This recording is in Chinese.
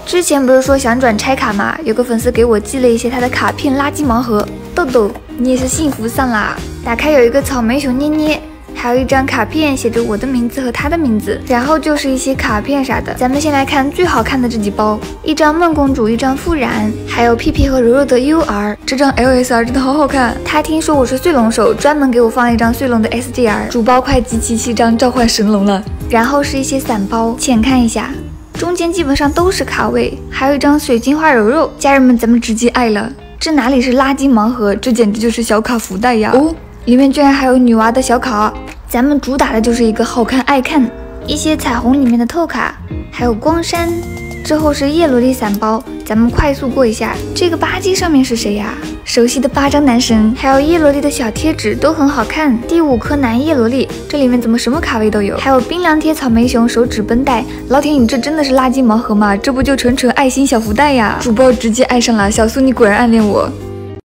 之前不是说想转拆卡吗？有个粉丝给我寄了一些他的卡片垃圾盲盒。豆豆，你也是幸福上啦！打开有一个草莓熊捏捏，还有一张卡片，写着我的名字和他的名字，然后就是一些卡片啥的。咱们先来看最好看的这几包，一张梦公主，一张傅然，还有屁屁和柔柔的 UR。这张 LSR 真的好好看。他听说我是碎龙手，专门给我放了一张碎龙的 SGR。主包快集齐7张召唤神龙了，然后是一些散包，浅看一下。中间基本上都是卡位，还有一张水晶花柔柔。家人们，咱们直接爱了，这哪里是垃圾盲盒，这简直就是小卡福袋呀！哦，里面居然还有女娃的小卡。咱们主打的就是一个好看爱看，一些彩虹里面的透卡，还有光山。之后是叶罗丽散包，咱们快速过一下。这个吧唧上面是谁呀？熟悉的8张男神，还有叶罗丽的小贴纸都很好看。第5颗男叶罗丽，这里面怎么什么卡位都有？还有冰凉贴草莓熊手指绷带。老铁，你这真的是垃圾盲盒吗？这不就纯纯爱心小福袋呀！主播直接爱上了，小苏你果然暗恋我。